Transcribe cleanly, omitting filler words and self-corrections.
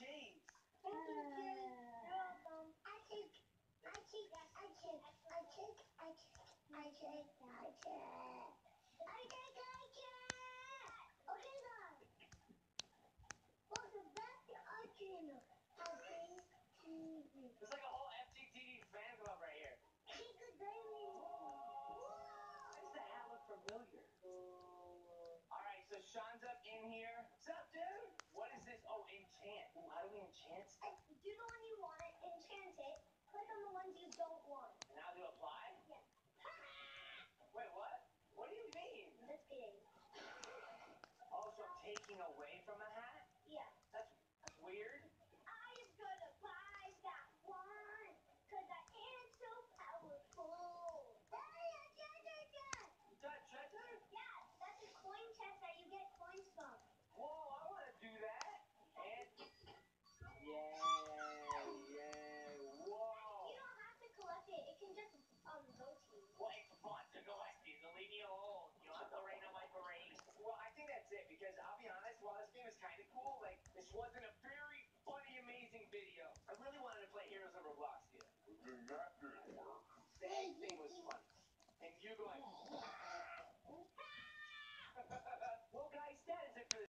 cheese. Thank you, Jay. You're welcome. I take. Okay, guys. Welcome back to our channel. It's like a whole FGTV fan club right here. Kick a baby. Why does the hat look familiar? Alright, so Sean's up in here. What's up, dude? What is this? Oh, enchant. Ooh, how do we enchant? Do the one you want, enchant it. Click on the ones you don't want. And now do apply? Yes. Wait, what? What do you mean? Just kidding. Oh, so I'm taking away from a hat? Yeah. That's weird. I am gonna buy that one, cause I am so powerful. Yeah, that's a coin chest that you get coins from. Whoa, I want to do that. And yay, whoa. You don't have to collect it. It can just go to you. Well, it's fun to collect these. Leave me alone. You don't have to rain on my parade. Well, I think that's it because I'll be honest, while this game is kind of cool, like this wasn't a very funny, amazing video. I really wanted to play Heroes of Roblox here. That didn't work. The egg thing was funny. And you going,